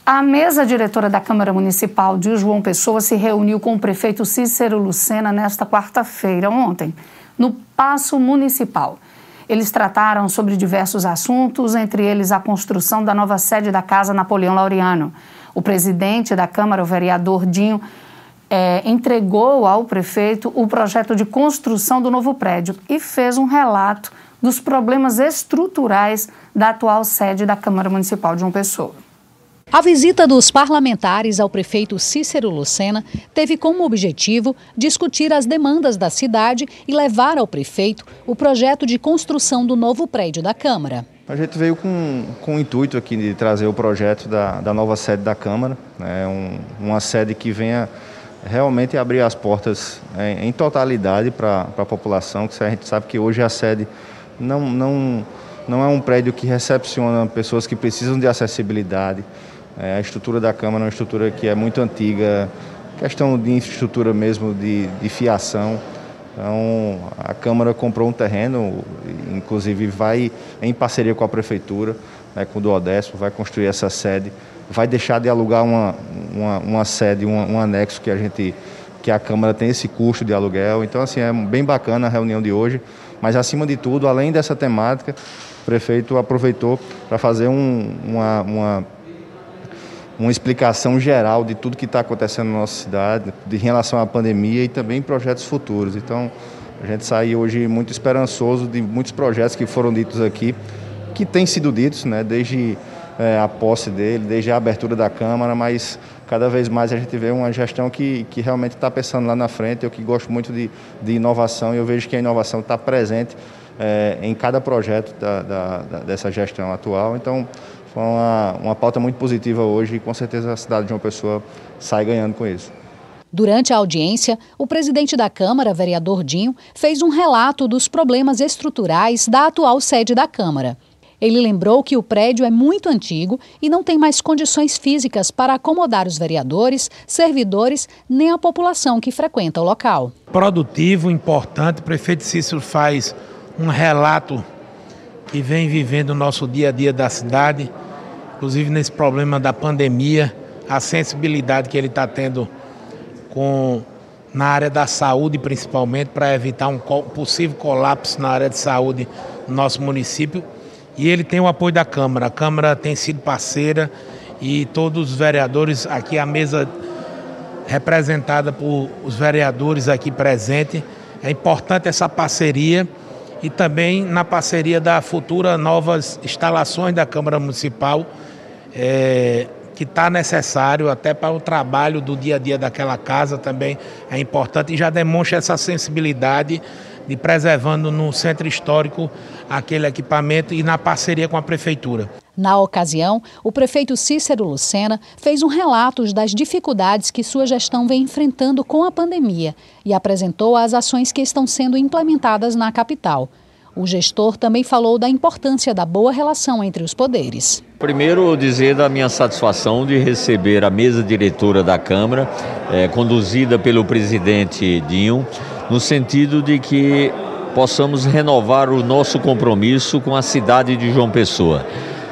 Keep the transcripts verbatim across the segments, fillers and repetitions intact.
A mesa diretora da Câmara Municipal de João Pessoa se reuniu com o prefeito Cícero Lucena nesta quarta-feira, ontem, no Paço Municipal. Eles trataram sobre diversos assuntos, entre eles a construção da nova sede da Casa Napoleão Laureano. O presidente da Câmara, o vereador Dinho, é, entregou ao prefeito o projeto de construção do novo prédio e fez um relato dos problemas estruturais da atual sede da Câmara Municipal de João Pessoa. A visita dos parlamentares ao prefeito Cícero Lucena teve como objetivo discutir as demandas da cidade e levar ao prefeito o projeto de construção do novo prédio da Câmara. A gente veio com, com o intuito aqui de trazer o projeto da, da nova sede da Câmara, né, um, uma sede que venha realmente abrir as portas em, em totalidade para a população, que a gente sabe que hoje a sede não, não, não é um prédio que recepciona pessoas que precisam de acessibilidade. É, a estrutura da Câmara é uma estrutura que é muito antiga, questão de infraestrutura mesmo, de, de fiação. Então, a Câmara comprou um terreno, inclusive vai em parceria com a Prefeitura, né, com o Duodécimo, vai construir essa sede, vai deixar de alugar uma, uma, uma sede, um, um anexo que a gente, que a Câmara tem esse custo de aluguel. Então, assim, é bem bacana a reunião de hoje, mas acima de tudo, além dessa temática, o prefeito aproveitou para fazer um, uma, uma uma explicação geral de tudo que está acontecendo na nossa cidade, de relação à pandemia e também projetos futuros. Então, a gente sai hoje muito esperançoso de muitos projetos que foram ditos aqui, que têm sido ditos, né, desde é, a posse dele, desde a abertura da Câmara, mas cada vez mais a gente vê uma gestão que, que realmente está pensando lá na frente. Eu que gosto muito de, de inovação e eu vejo que a inovação está presente é, em cada projeto da, da, da, dessa gestão atual. Então, foi uma, uma pauta muito positiva hoje e com certeza a cidade de João Pessoa sai ganhando com isso. Durante a audiência, o presidente da Câmara, vereador Dinho, fez um relato dos problemas estruturais da atual sede da Câmara. Ele lembrou que o prédio é muito antigo e não tem mais condições físicas para acomodar os vereadores, servidores, nem a população que frequenta o local. Produtivo, importante, o prefeito Cícero faz um relato que vem vivendo o nosso dia a dia da cidade, inclusive nesse problema da pandemia, a sensibilidade que ele está tendo com, na área da saúde, principalmente, para evitar um possível colapso na área de saúde no nosso município. E ele tem o apoio da Câmara. A Câmara tem sido parceira e todos os vereadores, aqui a mesa representada por os vereadores aqui presentes. É importante essa parceria e também na parceria da futura novas instalações da Câmara Municipal, é, que está necessário até para o trabalho do dia a dia daquela casa também é importante e já demonstra essa sensibilidade de preservando no centro histórico aquele equipamento e na parceria com a Prefeitura. Na ocasião, o prefeito Cícero Lucena fez um relato das dificuldades que sua gestão vem enfrentando com a pandemia e apresentou as ações que estão sendo implementadas na capital. O gestor também falou da importância da boa relação entre os poderes. Primeiro, dizer da minha satisfação de receber a mesa diretora da Câmara, é, conduzida pelo presidente Dinho, no sentido de que possamos renovar o nosso compromisso com a cidade de João Pessoa.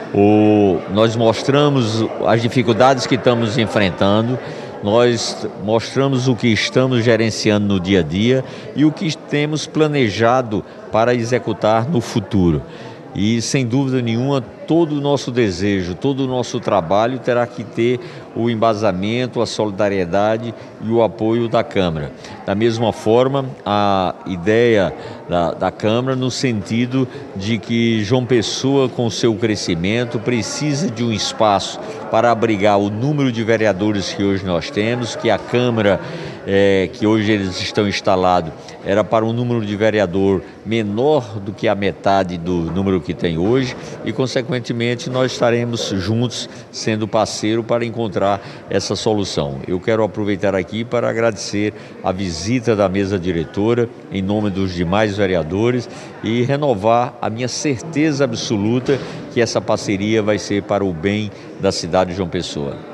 O, nós mostramos as dificuldades que estamos enfrentando, nós mostramos o que estamos gerenciando no dia a dia e o que temos planejado para executar no futuro. E, sem dúvida nenhuma, todo o nosso desejo, todo o nosso trabalho terá que ter o embasamento, a solidariedade e o apoio da Câmara. Da mesma forma, a ideia da, da Câmara no sentido de que João Pessoa, com seu crescimento, precisa de um espaço para abrigar o número de vereadores que hoje nós temos, que a Câmara, é, que hoje eles estão instalados, era para um número de vereador menor do que a metade do número que tem hoje e, consequentemente, nós estaremos juntos sendo parceiro para encontrar essa solução. Eu quero aproveitar aqui para agradecer a visita da mesa diretora em nome dos demais vereadores e renovar a minha certeza absoluta que essa parceria vai ser para o bem da cidade de João Pessoa.